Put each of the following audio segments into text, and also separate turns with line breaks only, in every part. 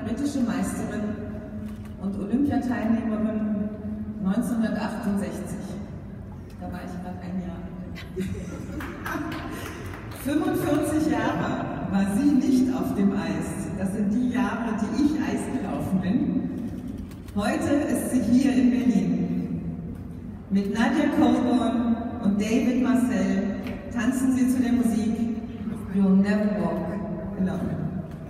britische Meisterin und Olympiateilnehmerin 1968. Da war ich gerade ein Jahr. 45 Jahre war sie nicht auf dem Eis. Das sind die Jahre, die ich Eis gelaufen bin. Heute ist sie hier in Berlin. Mit Nadia Coburn und David Marcel tanzen sie zu der Musik You'll Never Walk Alone.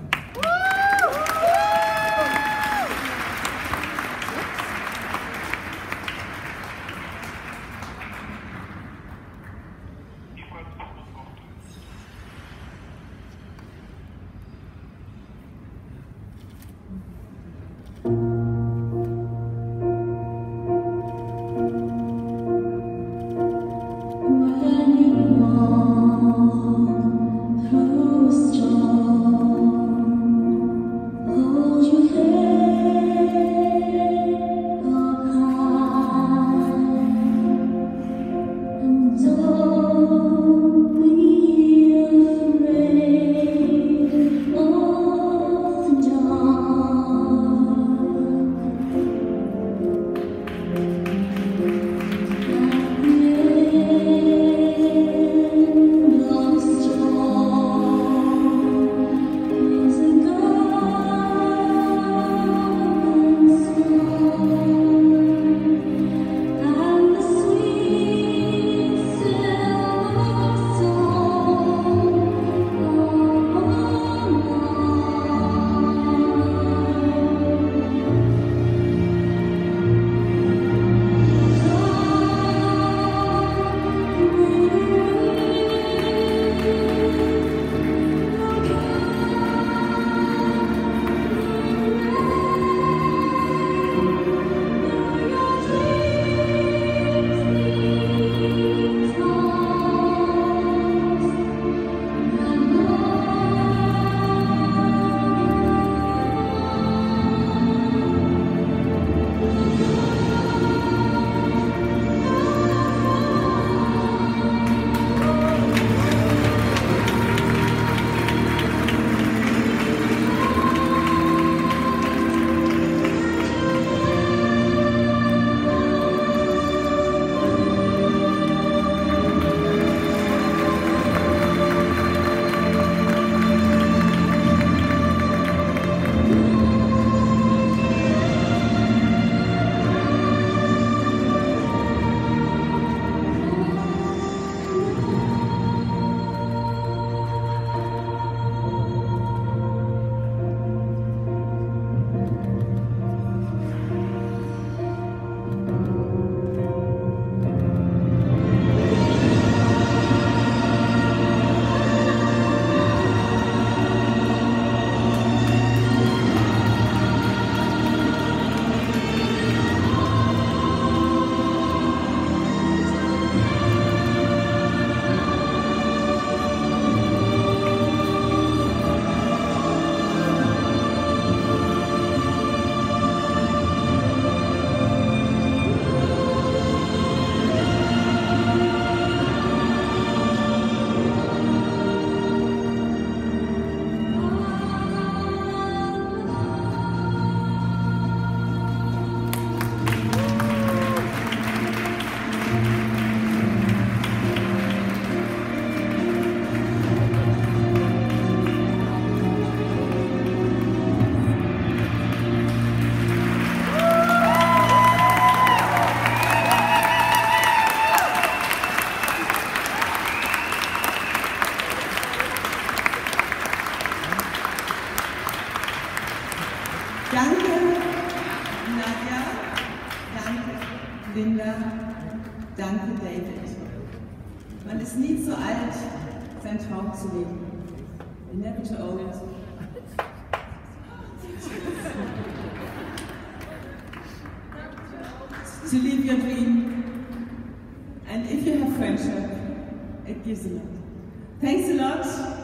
Danke, Nadia. Danke, Linda. Danke, David. Man ist nie zu alt, seinen Traum zu leben. You're never too old. To live your dream. And if you have friendship, it gives a lot. Thanks a lot.